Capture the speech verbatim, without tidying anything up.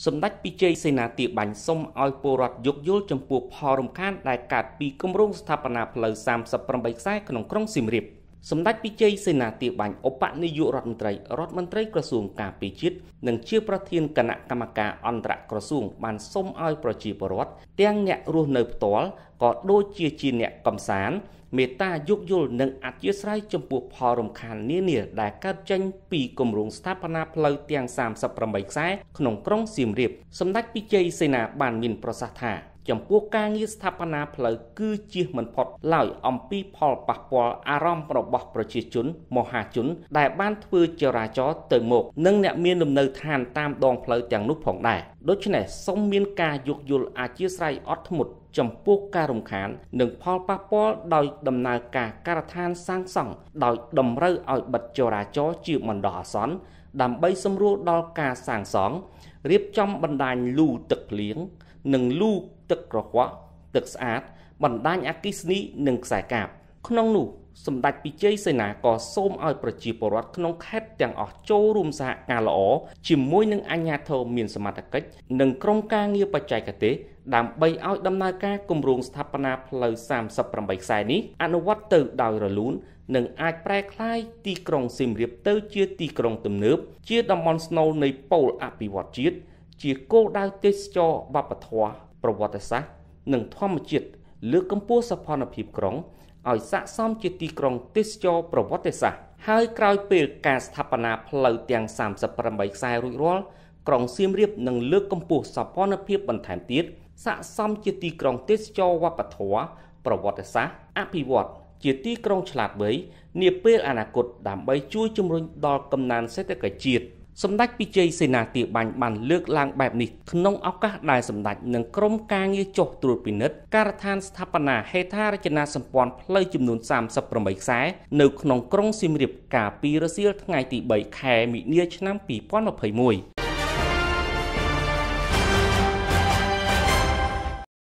សម្ដេចពីជ័យសេនាទាបាញ់សុំឲ្យពលរដ្ឋយោគយល់ចំពោះផលរំខានដែលកើតពីគម្រោងស្ថាបនាផ្លូវសាមសិបប្រាំបីខ្សែក្នុងក្រុងសៀមរាបសម្ដេចពីជ័យសេនាទាបាញ់ឧបនាយករដ្ឋមន្ត្រីរដ្ឋមន្ត្រីក្រសួងការពារជាតិនិងជាប្រធានគណៈកម្មការអន្តរក្រសួងបានសុំឲ្យប្រជាពលរដ្ឋទាំងអ្នករស់នៅផ្ទាល់ក៏ដូចជាជាអ្នកកំសាន្តមេត្តាយោគយល់និងអធិស្ឋានចំពោះផលរំខាននានាដែលកើតចេញពីគម្រោងស្ថាបនាផ្លូវទាំងសាមសិបប្រាំបីខ្សែក្នុងក្រុងសៀមរាបសម្ដេចពីជ័យសេនាបានមានប្រសាសន៍ថាចំពោះការងារស្ថាបនាផ្លូវគឺជៀសមិនផុតឡើយអំពីផលប៉ះពាល់អារម្មណ៍របស់ប្រជាជនមហាជនដែលបានធ្វើចរាចរណ៍ទៅមកនិងអ្នកមានលំនៅឋានតាមដងផ្លូវទាំងនោះផងដែរដូច្នេះសូមមានការយោគយល់អធ្យាស្រ័យអត់ធ្មត់ចំពោះការរំខាននិងផលប៉ះពាល់ដោយដំណើរការការដ្ឋានសាងសង់ដោយតម្រូវឲ្យបិទចរាចរណ៍ជាបណ្ដោះអាសន្នដើម្បីសម្រួលដល់ការសាងសង់រៀបចំបណ្ដាញលូទឹកភ្លៀងនិងលូទឹកក្រហមទឹកស្អាតបណ្ដាញអគ្គិសនីនិងខ្សែកាបក្នុងនោះសម្ដេចពីជ័យសេនាក៏សូមឲ្យប្រជាពលរដ្ឋក្នុងខេត្តទាំងអស់ចូលរួមសហការល្អជាមួយនឹងអាជ្ញាធរមានសមត្ថកិច្ចនិងក្រុមការងារបច្ចេកទេសដើម្បីឲ្យដំណើរការគម្រោងស្ថាបនាផ្លូវសាមសិបប្រាំបីខ្សែនេះអនុវត្តទៅដោយរលូននិងអាចប្រែក្លាយទីក្រុងសៀមរាបទៅជាទីក្រុងទំនើបជាតំបន់ស្នូលនៃពូលអភិវឌ្ឍជាតិជាគោលដៅទេសចរវប្បធម៌ប្រវត្តិសាស្ត្រនិងធម្មជាតិលើកកម្ពស់សោភ័ណភាពក្រុងឲ្យស័ក្តិសមជាទីក្រុងទេសចរប្រវត្តិសាស្ត្រហើយក្រោយពេលការស្ថាបនាផ្លូវទាំងសាមសិបប្រាំបីខ្សែរួចរាល់ក្រុងសៀមរាបនឹងលើកកម្ពស់សោភ័ណភាពបន្ថែមទៀតស័ក្តិសមជាទីក្រុងទេសចរវប្បធម៌ប្រវត្តិសាស្ត្រអភិវឌ្ឍជាទីក្រុងឆ្លាតវៃនាពេលអនាគតដើម្បីជួយជំរុញដល់កំណើនសេដ្ឋកិច្ចជាតិសម្ដេចពីជ័យសេនាទាបាញ់បានលើកឡើងបែបនេះក្នុងឱកាសដែលសម្ដេចនិងក្រុមការងារចុះត្រួតពិនិត្យការដ្ឋានស្ថាបនាហេដ្ឋារចនាសម្ព័ន្ធផ្លូវចំនួនសាមសិបប្រាំបីខ្សែនៅក្នុងក្រុងសៀមរាបកាលពីរសៀលថ្ងៃទីបីខែមិនិនាឆ្នាំពីរពាន់ម្ភៃមួយ